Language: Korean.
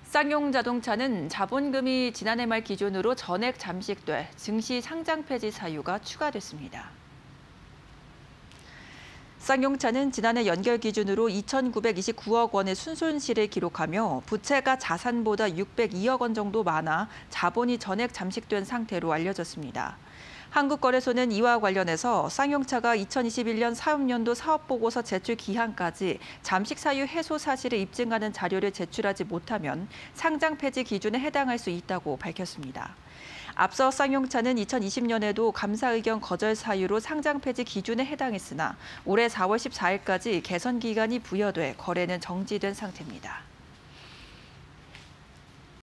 쌍용자동차는 자본금이 지난해 말 기준으로 전액 잠식돼 증시 상장 폐지 사유가 추가됐습니다. 쌍용차는 지난해 연결 기준으로 2,929억 원의 순손실을 기록하며 부채가 자산보다 602억 원 정도 많아 자본이 전액 잠식된 상태로 알려졌습니다. 한국거래소는 이와 관련해서 쌍용차가 2021년 사업년도 사업보고서 제출 기한까지 잠식 사유 해소 사실을 입증하는 자료를 제출하지 못하면 상장 폐지 기준에 해당할 수 있다고 밝혔습니다. 앞서 쌍용차는 2020년에도 감사 의견 거절 사유로 상장 폐지 기준에 해당했으나 올해 4월 14일까지 개선 기간이 부여돼 거래는 정지된 상태입니다.